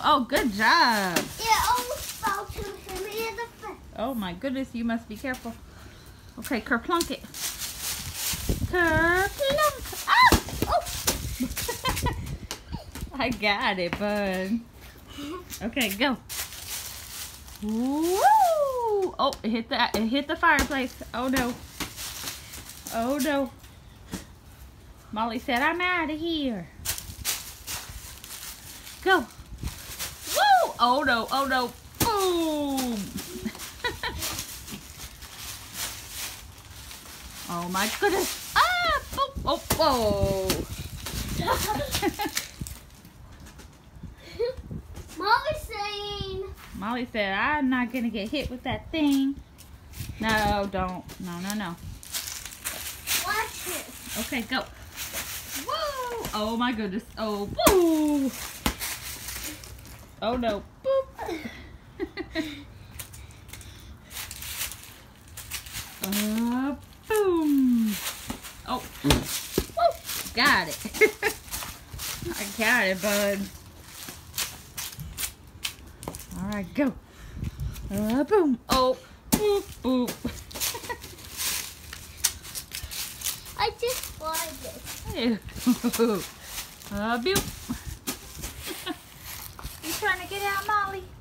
Oh, good job. It almost fell to him in the face. Oh my goodness, you must be careful. Okay, kerplunk it. Kerplunk. Ah! Oh! I got it, bud. Okay, go. Woo! Oh, it hit the fireplace. Oh no. Oh no. Molly said, I'm out of here. Go. Woo! Oh no, oh no. Boom! Oh my goodness. Ah! Oh, oh, whoa. Molly's saying. Molly said, I'm not going to get hit with that thing. No, don't. No, no, no. Watch it. Okay, go. Whoa! Oh my goodness. Oh, woo! Oh no. Boop. Boom. Oh. Woo. Got it. I got it, bud. All right, go. Boom. Oh. Boop, boop. I just flied it. Boop. You trying to get out, Molly?